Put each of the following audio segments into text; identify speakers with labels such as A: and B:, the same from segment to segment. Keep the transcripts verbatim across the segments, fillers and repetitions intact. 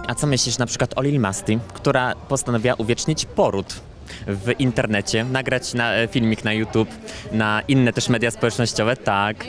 A: a co myślisz na przykład o Lil Masti, która postanowiła uwiecznić poród w internecie, nagrać na, filmik na YouTube, na inne też media społecznościowe, tak.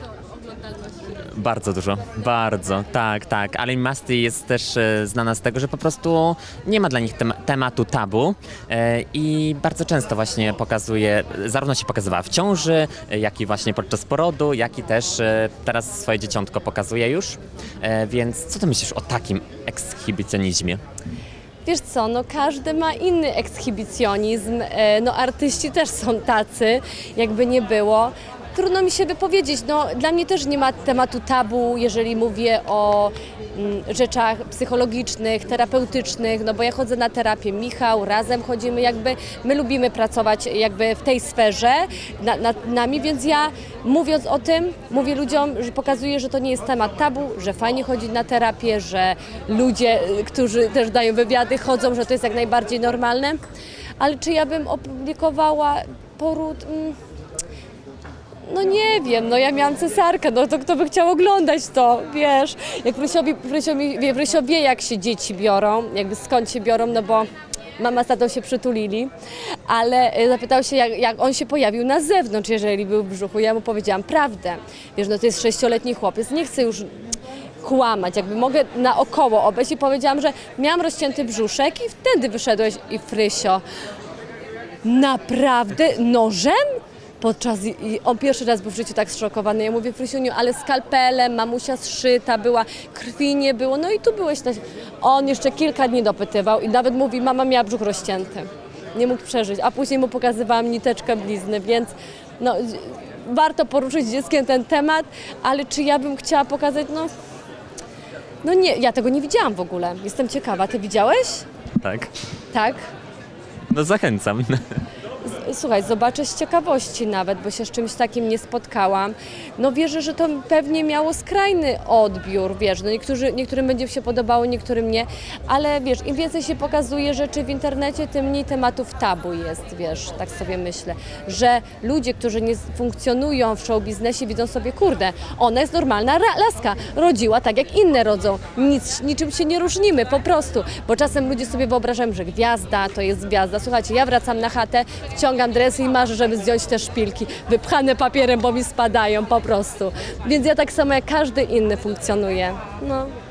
A: Bardzo dużo, bardzo, tak, tak, ale Masti jest też e, znana z tego, że po prostu nie ma dla nich tem tematu tabu e, i bardzo często właśnie pokazuje, zarówno się pokazywała w ciąży, e, jak i właśnie podczas porodu, jak i też e, teraz swoje dzieciątko pokazuje już, e, więc co ty myślisz o takim ekshibicjonizmie?
B: Wiesz co, no każdy ma inny ekshibicjonizm, e, no artyści też są tacy, jakby nie było. Trudno mi się wypowiedzieć, no dla mnie też nie ma tematu tabu, jeżeli mówię o mm, rzeczach psychologicznych, terapeutycznych, no bo ja chodzę na terapię, Michał, razem chodzimy, jakby my lubimy pracować jakby w tej sferze na, nad nami, więc ja mówiąc o tym, mówię ludziom, że pokazuję, że to nie jest temat tabu, że fajnie chodzić na terapię, że ludzie, którzy też dają wywiady, chodzą, że to jest jak najbardziej normalne, ale czy ja bym opublikowała poród... Mm, No nie wiem, no ja miałam cesarkę, no to kto by chciał oglądać to, wiesz, jak Frysiowi, Frysio, wie, Frysio wie, jak się dzieci biorą, jakby skąd się biorą, no bo mama z tatą się przytulili, ale zapytał się, jak, jak on się pojawił na zewnątrz, jeżeli był w brzuchu, ja mu powiedziałam prawdę, wiesz, no to jest sześcioletni chłopiec, nie chcę już kłamać, jakby mogę naokoło obejść i powiedziałam, że miałam rozcięty brzuszek i wtedy wyszedłeś i Frysio, naprawdę nożem? Podczas, i on pierwszy raz był w życiu tak zszokowany. Ja mówię, Frysiuniu, ale skalpelem, mamusia zszyta była, krwi nie było, no i tu byłeś. On jeszcze kilka dni dopytywał i nawet mówi, mama miała brzuch rozcięty. Nie mógł przeżyć, a później mu pokazywałam niteczkę blizny, więc no, warto poruszyć z dzieckiem ten temat, ale czy ja bym chciała pokazać, no, no nie, ja tego nie widziałam w ogóle. Jestem ciekawa, ty widziałeś?
A: Tak.
B: Tak?
A: No zachęcam.
B: Słuchaj, zobaczę z ciekawości nawet, bo się z czymś takim nie spotkałam. No wierzę, że to pewnie miało skrajny odbiór, wiesz, no niektórzy, niektórym będzie się podobało, niektórym nie, ale wiesz, im więcej się pokazuje rzeczy w internecie, tym mniej tematów tabu jest, wiesz, tak sobie myślę, że ludzie, którzy nie funkcjonują w show biznesie, widzą sobie, kurde, ona jest normalna laska, rodziła tak jak inne rodzą, nic, niczym się nie różnimy, po prostu, bo czasem ludzie sobie wyobrażają, że gwiazda to jest gwiazda. Słuchajcie, ja wracam na chatę, wciągam dresy i marzę, żeby zdjąć te szpilki, wypchane papierem, bo mi spadają po prostu. Więc ja tak samo jak każdy inny funkcjonuję. No.